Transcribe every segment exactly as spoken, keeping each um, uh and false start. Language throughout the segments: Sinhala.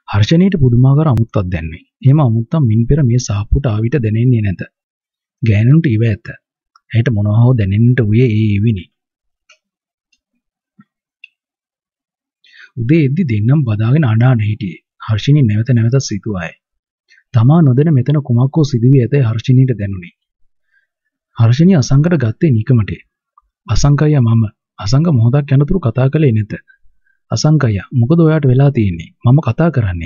හර්ෂණීට පුදුමාකාර අමුත්තක් දැනුනේ. එහෙම අමුත්තක් මින් පෙර මේ සාප්පුවට ආවිත දැනෙන්නේ නැත. ගෑනුන්ට ඉව ඇත. ඇයට මොනවා හෝ දැනෙන්නට වූයේ ඒ ඉවිනි. උදේ එද්දි දෙන්නම් බදාගෙන අඬාන හිටියේ. හර්ෂණී නැවත නැවතත් සිතුවාය. තමා නොදැන මෙතන කුමක් හෝ සිදුවී ඇතයි හර්ෂණීට දැනුනේ. හර්ෂණී අසංකට ගත්තේ නිකමට. අසංකය මම අසංක මොහොතක් යනතුරු කතා කළේ නැත. අසංකය මොකද ඔයාට වෙලා තියෙන්නේ? මම කතා කරන්නේ.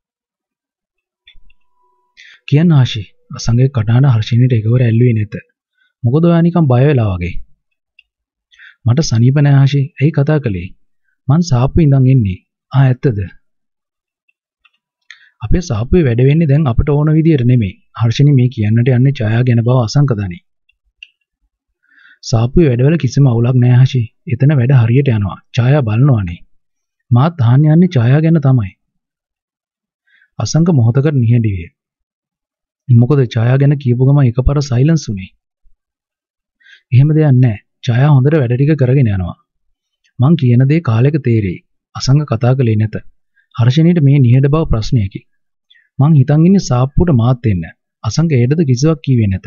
කියන්න ආශි. අසංකේ කටහඬ හර්ෂණීට එකවර ඇල්ලුවේ නැත. මොකද ඔයා නිකන් බය වෙලා වගේ. මට සනීප නැහැ ආශි. ඇයි කතා කළේ? මං සාප්පුවේ ඉඳන් එන්නේ. ආ ඇත්තද? අපේ සාප්පුවේ වැඩ වෙන්නේ දැන් අපට ඕන විදියට නෙමෙයි. හර්ෂණී මේ කියන්නට යන්නේ ඡායා ගැන බව අසංක දනි. සාප්පුවේ වැඩවල කිසිම අවුලක් නැහැ ආශි. එතන වැඩ හරියට යනවා. ඡායා බලනවානේ. මාත් අහන්න යන්නේ ඡායා ගැන තමයි. අසංක මොහොතකට නිහඬ විය. මොකද ඡායා ගැන කියපු ගමන් එකපාර සයිලන්ස් වුණේ. එහෙම දෙයක් නැහැ. ඡායා හොඳට වැඩ ටික කරගෙන යනවා. මං කියන දේ කාලෙක තේරෙයි. අසංක කතා කළේ නැත. හර්ෂණීට මේ නිහඬ බව ප්‍රශ්නයකි. මං හිතන් ඉන්නේ සාප්පුවට මාත් එන්න. අසංක ඒටද කිසිවක් කිව්වේ නැත.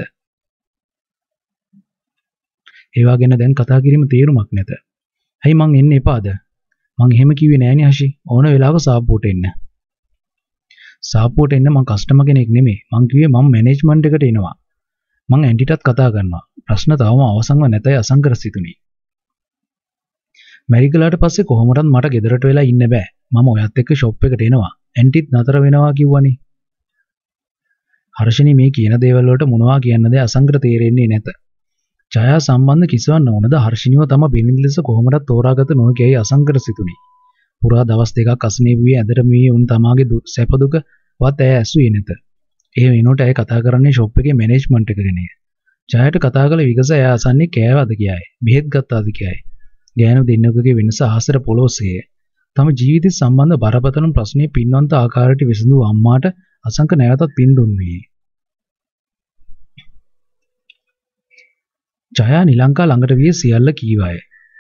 ඒවා ගැන දැන් කතා කිරීම තේරුමක් නැත. ඇයි මං එන්න එපාද? මං එහෙම කිව්වේ නෑනේ ආශි. ඕන වෙලාවක සාප්පුවට එන්න. සාප්පුවට එන්න මං කස්ටමර් කෙනෙක් නෙමෙයි. මං කිව්වේ මං මැනේජ්මන්ට් එකට එනවා. මං ඇන්ටිටත් කතා කරනවා. ප්‍රශ්න තවම අවසන්ව නැතයි අසංකර සිතුනේ. මැරිකලාට පස්සේ කොහොමවත් මට ගෙදරට වෙලා ඉන්න බෑ. මම ඔයත් එක්ක ෂොප් එකට එනවා. ඇන්ටිත් නතර වෙනවා කිව්වනේ. හර්ෂණී මේ කියන දේවල් වලට මොනවා කියන්නද අසංකර තේරෙන්නේ නැත. ඡායා සම්බන්ධ කිසිවක් නොවනද හර්ෂණීව තම බිරිඳ ලෙස කොහොමද තෝරාගත නොහැකියි අසංකර සිතුනේ. පුරා දවස් දෙකක් අසනීප වී ඇදට මේ උන් තමාගේ සැප දුක වත් ඇය ඇසුවේ නැත. ඒ වෙනකොට ඇය කතා කරන්නේ ෂොප් එකේ මැනේජ්මන්ට් එක ගැනයි. ඡායාට කතා කළ විගස ඇය අසන්නේ කෑවද කියයි. බෙහෙත් ගත්තාද කියයි. ගෑනු දෙන්නෙකුගේ වෙනස ආසර පොළොසේ. තම ජීවිත සම්බන්ධ බරපතල ප්‍රශ්නේ පින්වන්ත ආකාරයට විසඳු අම්මාට අසංක නැවතත් පින් දුන්නේ. ඡායා නිලංකා ළඟට විය සියල්ල කීවාය.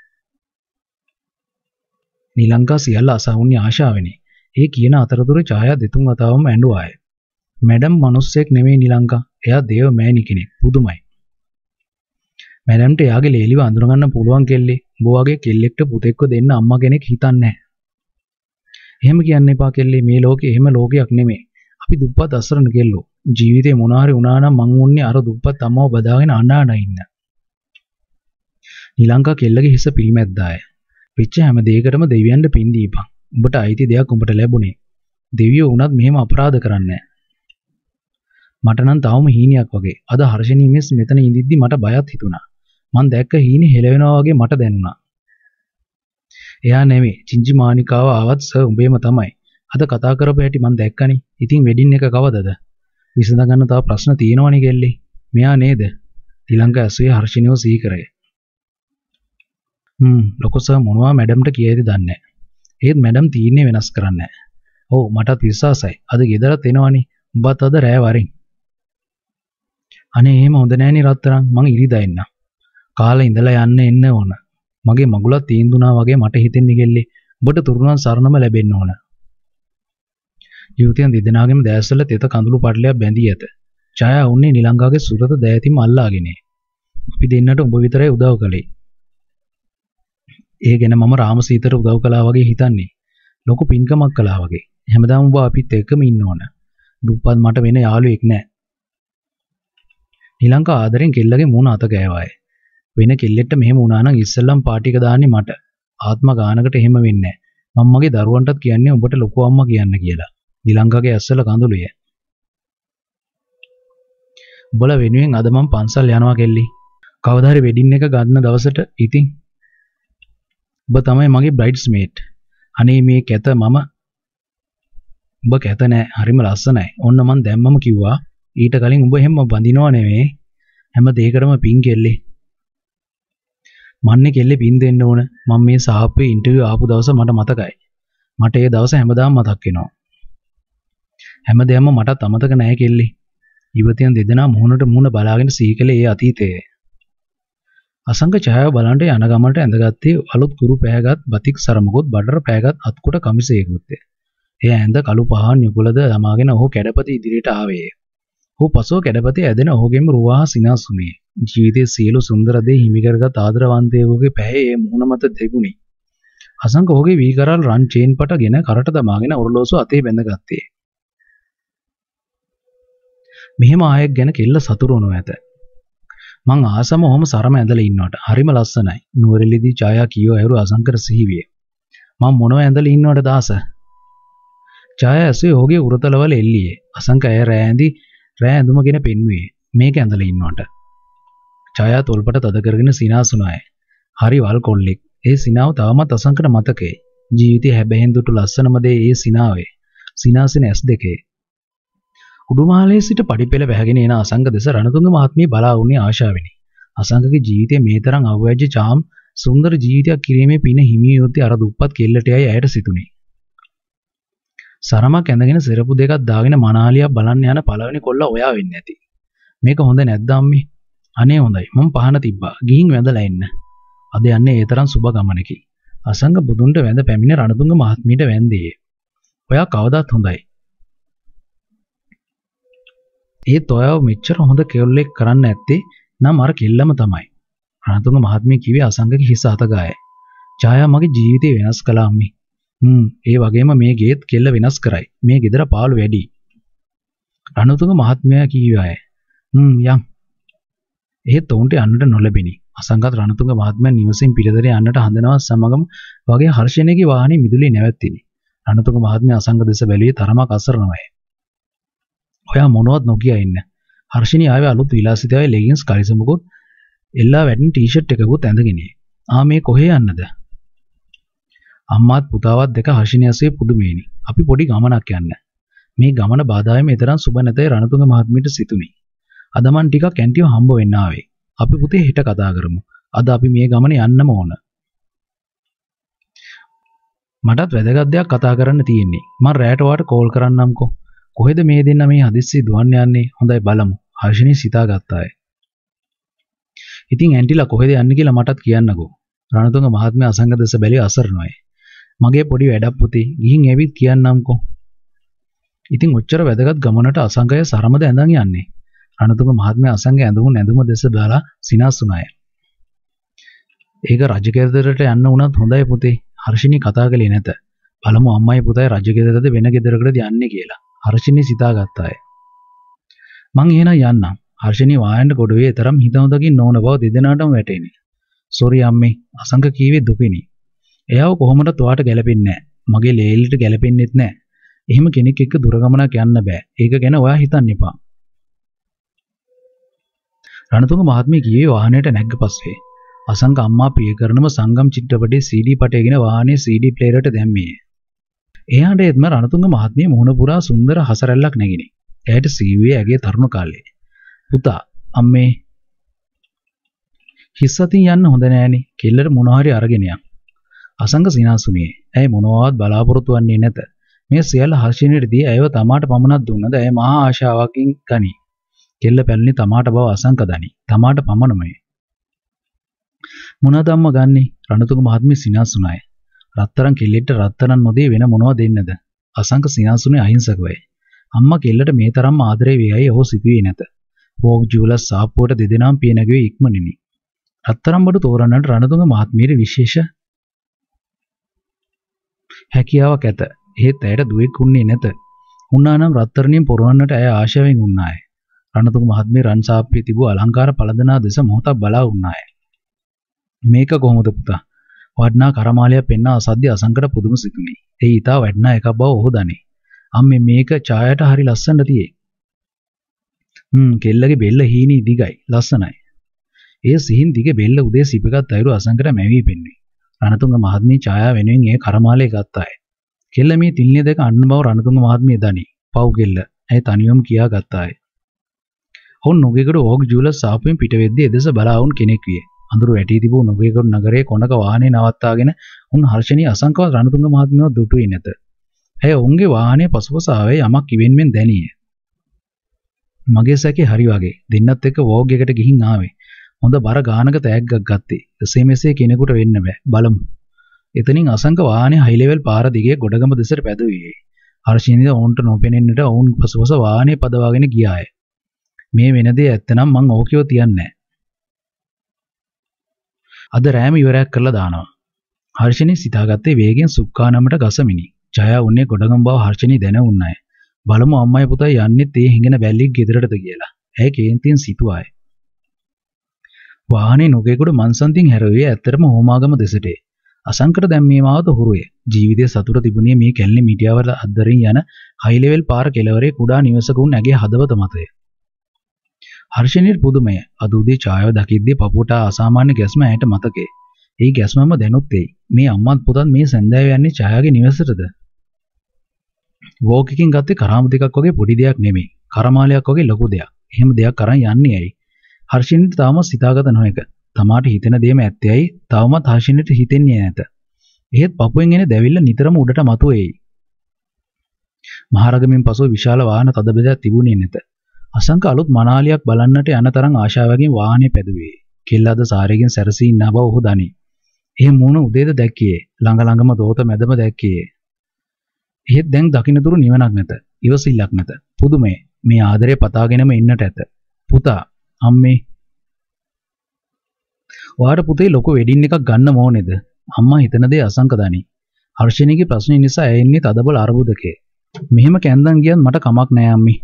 නිලංකා සියල්ල අසවුන්නේ ආශාවෙනි. ඒ කියන අතරතුර ඡායා දෙතුන් වතාවම ඇඬුවාය. මැඩම් මිනිස්සෙක් නෙමෙයි නිලංකා. එයා දේව මෑණි කෙනෙක්. පුදුමයි. මැඩම්ට එයාගේ ලේලිව අඳුරගන්න පුළුවන් කෙල්ලේ. උඹ වගේ කෙල්ලෙක්ට පුතෙක්ව දෙන්න අම්මා කෙනෙක් හිතන්නේ නැහැ. එහෙම කියන්න එපා කෙල්ලේ. මේ ලෝකේ එහෙම ලෝකයක් නෙමෙයි. අපි දුප්පත් අසරණ කෙල්ලෝ. ජීවිතේ මොනාරි වුණා නම් මං උන්නේ අර දුප්පත් අම්මව බදාගෙන අඬ ඉන්න. නිලංකා කෙල්ලගේ හිස පිරිමැද්දාය. පිච්ච හැම දෙයකටම දෙවියන්ට පින් දීපන්. උඹට අයිති දෙයක් උඹට ලැබුණේ. දෙවියෝ වුණත් මෙහෙම අපරාධ කරන්නේ නැහැ. මට නම් තාම හීනියක් වගේ. අද හර්ෂණී මිස් මෙතන ඉඳිද්දි මට බයත් හිතුණා. මං දැක්ක හීනේ හෙලවෙනවා වගේ මට දැනුණා. එයා නෙමෙයි. චින්චි මානිකාව ආවත් සර් උඹේම තමයි. අද කතා කරපු හැටි මං දැක්කනේ. ඉතින් වෙඩින් එක කවදද? විසඳ ගන්න තව ප්‍රශ්න තියෙනවනේ කෙල්ලේ. මෙයා නේද? ශ්‍රී ඇසුවේ හර්ෂණීව සිහි කරේ. හ්ම් ලොකු සර් මොනවා මැඩම්ට කියයිද දන්නේ නැහැ. ඒත් මැඩම් තීරණේ වෙනස් කරන්නේ නැහැ. ඔව් මටත් විශ්වාසයි. අද ගෙදරත් එනවනේ. උඹත් අද රෑ වරින්. අනේ එහෙම හොඳ නෑනේ රත්තරන්. මං ඉරිදා එන්න. කාලේ ඉඳලා යන්න එන්න ඕන. මගේ මගුලක් තීන්දුනා වගේ මට හිතෙන්නේ ගෙල්ලේ. ඔබට තුරුණන් සරණම ලැබෙන්න ඕන. යුවතියන් දෙදෙනාගේම දැස්වල තෙත කඳුළු පටලයක් බැඳී ඇත. ඡායා උන්නේ නිලංගාගේ සුරත දෑතිම අල්ලාගෙන. අපි දෙන්නට ඔබ විතරයි උදව් කළේ. ඒ ගැන මම රාමසීතට උදව් කළා වගේ හිතන්නේ. ලොකු පින්කමක් කළා වගේ. හැමදාම ඔබ අපිත් එක්කම ඉන්න ඕන. දුප්පත් මට වෙන යාළුවෙක් නෑ. නිලංකා ආදරෙන් කෙල්ලගේ මූණ අත ගෑවාය. වෙන කෙල්ලෙක්ට මෙහෙම වුණා නම් ඉස්සෙල්ලම පාටි එක දාන්නේ මට. ආත්ම ගානකට එහෙම වෙන්නේ නැහැ. මම මගේ දරුවන්ටත් කියන්නේ ඔබට ලොකු අම්මා කියන්න කියලා. නිලංගාගේ ඇස්සල කඳුළුය. උඹලා වෙනුවෙන් අද මම පන්සල් යනවා කෙල්ලි. කවදා හරි වෙඩින් එක ගන්න දවසට ඉතින් ඔබ තමයි මගේ බ්‍රයිඩ්ස්මේඩ්. අනේ මේ කැත මම ඔබ කැත නෑ. හරිම ලස්සනයි. ඔන්න මං දැම්මම කිව්වා. ඊට කලින් උඹ හැම බඳිනව නෙවෙයි. හැම දෙයකටම පින් කෙල්ලේ. මන්නේ කෙල්ලේ පින් දෙන්න ඕන. මම මේ සාහප්පේ ඉන්ටර්විව් ආපු දවස මට මතකයි. මට ඒ දවස හැමදාම මතක් වෙනවා. හැමදේම මටත් අමතක නැහැ කෙල්ලේ. ඉවතියන් දෙදෙනා මුහුණට මුහුණ බලාගෙන සීකලේ ඒ අතීතයේ. අසංක ඡායාව බලන්ට යන ගමනට ඇඳගත්තේ අලුත් කුරු පෑගත් බතික් සරමකොත් බඩර පෑගත් අත්කොට කමිසයකුත්. එය ඇඳ කළු පහන් යුගලද යමාගෙන ඔහු කැඩපත ඉදිරියට ආවේ. ඔහු පසුව කැඩපතේ ඇදෙන ඔහුගේම රුවාහ සිනාසුනේ. ජීවිතයේ සියලු සුන්දර දේ හිමි කරගත් ආදරවන්තයෙකුගේ පැහැ ඒ මුහුණ මත තිබුණි. අසංක ඔහුගේ වී කරල් රන් චේන් පටගෙන කරට දමාගෙන ඔරලෝසුව අතේ බැඳගත්තේ. මෙහෙම ආයෙක් ගැන කෙල්ල සතුටු වුණා ඇත. මං ආසම ඔහොම සරම ඇඳලා ඉන්නවට හරිම ලස්සනයි. නුවරඑළියදී ඡායා කියෝ ඇහුරු අසංකර සිහිවිය. මං මොනව ඇඳලා ඉන්නවට දාස. ඡායා ඇසුවේ ඔහුගේ උරතලවල එල්ලියේ. අසංක ඇය රෑ ඇඳි රෑ ඇඳුමගෙන පෙන්වුවේ. මේක ඇඳලා ඉන්නවට. ඡායා තොල්පට තද කරගෙන සිනාසුනාය. හරි වල් කොල්ලෙක්. ඒ සිනාව තවමත් අසංකට මතකේ. ජීවිතේ හැබැහෙන් දුටු ලස්සනම දේ ඒ සිනාවේ. සිනාසින ඇස් දෙකේ. උඩුමහලේ සිට පඩිපෙළ වැහගෙන එන අසංක දෙස රණතුංග මහත්මිය බලා වුණේ ආශාවෙනි. අසංකගේ ජීවිතයේ මේ තරම් අවැජ්‍ය චාම් සුන්දර ජීවිතයක් කිරීමේ පින හිමිය යුත්තේ අර දුප්පත් කෙල්ලට යයි ඇයට සිතුනේ. සරමක් ඇඳගෙන සිරපු දෙකක් දාගෙන මනාලියක් බලන්න යන පළවෙනි කොල්ලා ඔයා වෙන්නේ නැති. මේක හොඳ නැද්ද අම්මේ? අනේ හොඳයි. මම පහන තිබ්බා. ගිහින් වැඳලා එන්න. අද යන්නේ ඒ තරම් සුබ ගමනකි. අසංක බුදුන්ට වැඳ පැමිණ රණතුංග මහත්මියට වැඳේ. ඔයා කවදාත් හොඳයි. ඒත් ඔයාව මෙච්චර හොඳ කෙල්ලෙක් කරන්න ඇත්තේ නම් අර කෙල්ලම තමයි. රණතුංග මහත්මිය කිව්වේ අසංකගේ හිස අතගාය. ඡායා මගේ ජීවිතේ වෙනස් කළා අම්මේ. හ්ම් ඒ වගේම මේ ගේත් කෙල්ල වෙනස් කරයි. මේ ගෙදර පාළු වැඩි. රණතුංග මහත්මයා කිව්වාය. හ්ම් යම්. ඒත් උන්ට යන්නට නොලැබෙනි. අසංකත් රණතුංග මහත්මයා නිවසින් පිටතට යන්නට හදනවා සමගම වගේ හර්ෂණයේ වාහනේ මිදුලේ නැවැත්තිනි. රණතුංග මහත්මයා අසංක දෙස බැලුවේ තරමක් අසරණවයි. ඔයා මොනවත් නොකිය ඉන්න. හර්ෂණී ආවේ අලුත් විලාසිතාවේ ලෙගින්ස් කලිසමකුත් එල්ලා වැටෙන ටී-ෂර්ට් එකකුත් ඇඳගෙන. ආ මේ කොහේ යන්නද? අම්මාත් පුතාවත් දෙක හර්ෂණී ඇසේ පුදුමේනි. අපි පොඩි ගමනක් යන්න. මේ ගමන බාධායේ මෙතරම් සුබ නැතේ රණතුංග මහත්මියට සිතුනි. අද මන් ටිකක් කැන්ටිව හම්බ වෙන්න ආවේ. අපි පුතේ හෙට කතා කරමු. අද අපි මේ ගමන යන්නම ඕන. මටත් වැදගත් දෙයක් කතා කරන්න තියෙන්නේ. මම රැට වාට කෝල් කරන්නම්කෝ. කොහෙද මේ දෙන්න මේ හදිස්සි දුවන්න යන්නේ? හොඳයි බලමු. හර්ෂණී සිතාගත්තාය. ඉතින් ඇන්ටිලා කොහෙද යන්නේ කියලා මටත් කියන්නකෝ. රණතුංග මහත්මයා අසංක දෙස බැලී අසරණයි. මගේ පොඩි වැඩක් පුතේ. ගිහින් ඇවිත් කියන්නම්කෝ. ඉතින් ඔච්චර වැදගත් ගමනට අසංකය සරමද ඇඳන් යන්නේ. රණතුංග මහත්මයා අසංක ඇඳුණු නැඳුම දෙස බලලා සිනාසුනාය. ඒක රජගෙදරට යන්න උනත් හොඳයි පුතේ. හර්ෂණී කතා කළේ නැත. බලමු අම්මයි පුතයි රජගෙදරද වෙන ගෙදරකටද යන්නේ කියලා. හර්ෂණී සිතාගත්තාය. මං එහෙනම් යන්නම්. හර්ෂණී වායන්න ගොඩවේ තරම් හිතවතකින් නොවන බව දෙදෙනාටම වැටහෙනි. සෝරි අම්මේ. අසංක කීවේ දුපිනි. එයාව කොහොමද ඔයාට ගැලපෙන්නේ නැහැ. මගේ ලේලිට ගැලපෙන්නෙත් නැහැ. එහෙම කෙනෙක් එක්ක දුර ගමනක් යන්න බෑ. ඒක ගැන ඔයා හිතන්න එපා. රණතුංග මහත්මිය ගියේ වාහනයට නැග්ග පස්සේ. අසංක අම්මා ප්‍රිය කරනම සංගම් චිත්‍රපටයේ සී ඩී පටයගෙන වාහනේ සී ඩී ප්ලේයරට දැම්මේ. එයාට එත්ම රණතුංග මහත්මිය මුහුණ පුරා සුන්දර හසරැල්ලක් නැගිනි. එයාට සීවියේ ඇගේ තරුණ කාලේ. පුතා අම්මේ හිස්සතින් යන්න හොඳ නෑනේ. කෙල්ලට මොනවා හරි අරගෙන යන්න. අසංක සිනාසුනේ. ඇයි මොනවාවත් බලාපොරොත්තු වෙන්නේ නැත. මේ සියල්ල හර්ෂණීයට දී ඇයව තමාට පමණක් දුන්නද ඇය මහා ආශාවකින් ගනි. කෙල්ල පැලුනේ තමාට බව අසංක දනි. තමාට පමණමයි. මොනවාද අම්ම ගන්නෙ? රණතුංග මහත්මිය සිනාසුනාය. රත්තරන් කෙල්ලෙට රත්තරන් නොදී වෙන මොනවද දෙන්නද? අසංක සිනාසුනේ අහිංසකවයි. අම්මා කෙල්ලට මේ තරම් ආදරේ වෙයි ඔහු සිතුවේ නැත. වෝග් ජූලස් සාප්පුවට දෙදෙනාම පිය නැගුවේ ඉක්මනිනි. රත්තරන් බඩු තෝරන්නට රණතුංග මහත්මියට විශේෂ හැකියාවක් ඇත. එහෙත් ඇයට දුවෙක් උන්නේ නැත. උන්නානම් රත්තරණියෙන් පොරවන්නට ඇය ආශාවෙන් උන්නාය. රණතුංග මහත්මිය රන් සාප්පියේ තිබූ අලංකාර පළඳනා දෙස මොහොතක් බලා උන්නාය. මේක කොහොමද පුතා? වඩනා කරමාලයක් පෙන්න අසද්‍ය අසංකට පුදුම සිතුනි. ඒ ඊටා වඩනා එකක් බව ඔහු දනි. අම්මේ මේක ඡායට හරි ලස්සනට තියේ. හ්ම් කෙල්ලගේ බෙල්ල හීනි දිගයි ලස්සනයි. ඒ සිහින් දිගේ බෙල්ල උදේ සිපගත් අයුරු අසංකට මැවී පෙන්වේ. රණතුංග මහත්මිය ඡායා වෙනුවෙන් ඒ කරමාලය ගත්තාය. කෙල්ල මේ තිල්නේ දෙක අන්න බව රණතුංග මහත්මිය දනි. පව් කෙල්ල. ඇය තනියම කියා ගත්තාය. ඔවුන් නුගේගොඩ ඕග් ජූලස් සාපුවෙන් පිට වෙද්දී එදෙස බලා වුන් කෙනෙක් විය. අඳුරු වැටී තිබූ නුගේගොඩ නගරයේ කොනක වාහනේ නවත්තාගෙන උන් හර්ෂණී අසංකව රණතුංග මහත්මියව දුටුවේ නැත. ඇය ඔවුන්ගේ වාහනේ පසුපස ආවේ යමක් ඉවෙන්මෙන් දැනිය. මගේ සැකේ හරි වගේ. දෙන්නත් එක්ක වෝග් එකට ගිහින් ආවේ. හොඳ බර ගානක තෑග්ගක් ගත්තේ. එසේ මෙසේ කෙනෙකුට වෙන්න බෑ. බලමු. එතනින් අසංක වාහනේ හයි ලෙවල් පාර දිගේ ගොඩගම දෙසට පැදුවේ. හර්ෂිනිද ඔවුන්ට නොපෙනෙන්නට ඔවුන් පසුපස වාහනේ පදවාගෙන ගියාය. මේ වෙන දේ ඇත්තනම් මං ඕකියෝ තියන්නේ. අද රෑම ඉවරයක් කරලා දානවා. හර්ෂිනී සිතාගත්තේ වේගෙන් සුක්කානමට ගසමිනි. ජයා උන්නේ ගොඩගම් බව හර්ෂිනී දැන උන්නයි. බලමු අම්මයි පුතයි යන්නේ තේ හිඟන බැල්ලික් ගෙදරටද කියලා. ඇය කේන්තියෙන් සිතුවාය. වාහනේ නුගේගොඩ මන්සන්තින් හැරුවේ ඇත්තටම හෝමාගම දෙසට. අසංකට දැන් මේ මාවත හුරුවේ. ජීවිතයේ සතුට තිබුණේ මේ කැලණි මිටියාවල අද්දරින් යන හයි ලෙවල් පාර කෙළවරේ කුඩා නිවසක උන් ඇගේ හදවත මතය. හර්ෂිනීට පුදුමය. අද උදේ ඡායාව දකිද්දී පපුවට අසාමාන්‍ය ගැස්ම ඇයට මතකේ. ඒ ගැස්මම දැනුත් එයි. මේ අම්මත් පුතත් මේ සැන්දෑව යන්නේ ඡායාගේ නිවසටද? වෝක් එකකින් ගත්තේ කරාමු දෙකක් වගේ පොඩි දෙයක් නෙමෙයි. කරමාලයක් වගේ ලොකු දෙයක්. එහෙම දෙයක් අරන් යන්නේ ඇයි? හර්ෂිනීට තාම සිතාගත නොහැක. තමාට හිතෙන දේම ඇත්තයි තවමත් හර්ෂිනීට හිතෙන්නේ නැත. එහෙත් පපුවෙන් එන දැවිල්ල නිතරම උඩට මතුවේයි. මහරගමින් පසු විශාල වාහන තද බෙදයක් තිබුණේ නැත. අසංක අලුත් මනාලියක් බලන්නට යන තරම් ආශාවකින් වාහනේ පැදුවේ. කෙල්ලද සාරයෙන් සැරසී ඉන්න බව ඔහු දනි. එහෙ මූණ උදේද දැක්කේ. ළඟ ළඟම දෝත මැදම දැක්කේ. එහෙත් දැන් දකින්නතුරු නිවනක් නැත. ඉවසිල්ලක් නැත. පුදුමේ. මේ ආදරේ පතාගෙනම ඉන්නට ඇත. පුතා, අම්මේ. ඔයාට පුතේ ලොකු වෙඩින් එකක් ගන්න ඕනේද? අම්මා හිතන දේ අසංක දනි. හර්ෂිනීගේ ප්‍රශ්නේ නිසා ඇය ඉන්නේ තදබල අරුබුදකේ. මෙහෙම කැන්දන් ගියත් මට කමක් නෑ අම්මේ.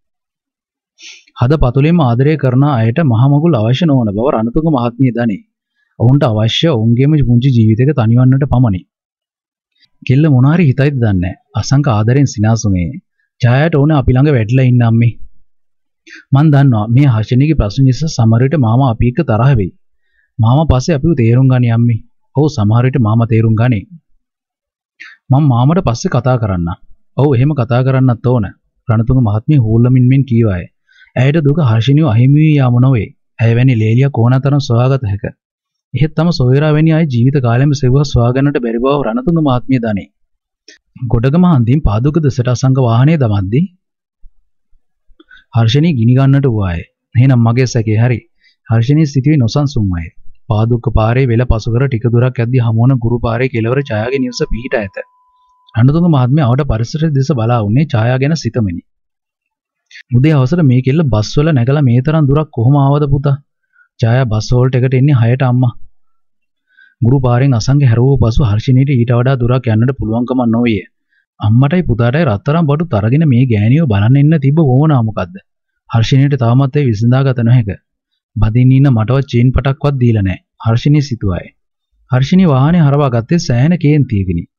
හද පතුලෙම ආදරය කරන අයට මහ මගුල් අවශ්‍ය නොවන බව රණතුංග මහත්මිය දනි. ඔවුන්ට අවශ්‍ය ඔවුන්ගේම පුංචි ජීවිතයක තනිවන්නට පමණි. කෙල්ල මොනාරි හිතයිද දන්නේ. අසංක ආදරෙන් සිනාසුනේ. ඡායාට ඕන අපි ළඟ වැටලා ඉන්න අම්මේ. මන් දන්නවා මේ හර්ෂිනීගේ ප්‍රශ්න නිසා සමහර විට මාමා අපි එක්ක තරහ වෙයි. මාමා පස්සේ අපිව තේරුම් ගනි අම්මේ. ඔව් සමහර විට මාමා තේරුම් ගනි. මම මාමට පස්සේ කතා කරන්න. ඔව් එහෙම කතා කරන්නත් ඕන. රණතුංග මහත්මිය හූල්ලමින් මෙන් කීවාය. ඇයට දුක හර්ෂිනියව අහිමි වී යාම නොවේ. ඇය වැනි ලේලියක් ඕනතරම් සොයාගත හැක. එහෙත් තම සොයුරා වැනි අය ජීවිත කාලෙම සෙව්වා සොයාගන්නට බැරි බව රණතුංග මහත්මිය දනි. ගොඩගම හන්දියෙන් පාදුක දෙසට අසංග වාහනේ දමද්දී හර්ෂිනී ගිනි ගන්නට වූවාය. එහෙනම් මගේ සැකේ හරි. හර්ෂිනී සිටුවේ නොසන්සුන්මය. පාදුක පාරේ වෙල පසු කර ටික දුරක් යද්දී හමුවන ගුරු පාරේ කෙළවර ඡායාගේ නිවස පිහිට ඇත. රණතුංග මහත්මිය අවට පරිසරයේ දෙස බලා උන්නේ ඡායා ගැන සිතමිනි. උදේ හවසට මේ කෙල්ල බස් වල නැගලා මේ තරම් දුරක් කොහොම ආවද පුතා? ඡායා බස් හෝල්ට් එකට එන්නේ හයට අම්මා. ගුරු පාරෙන් අසංග හැරුව පසු හර්ෂිනීට ඊට වඩා දුරක් යන්නට පුළුවන්කම නොවිය. අම්මටයි පුතාටයි රත්තරන් බඩු තරගෙන මේ ගෑණියව බලන්න ඉන්න තිබ්බ වුණා මොකද්ද? හර්ෂිනීට තාමත් ඒ විසඳාගත නොහැක. බදින්න ඉන්න මටවත් චේන් පටක්වත් දීලා නැහැ. හර්ෂිනී සිතුවායි. හර්ෂිනී වාහනේ හරවා ගත්තේ සෑහෙන කේන්තියකිනි.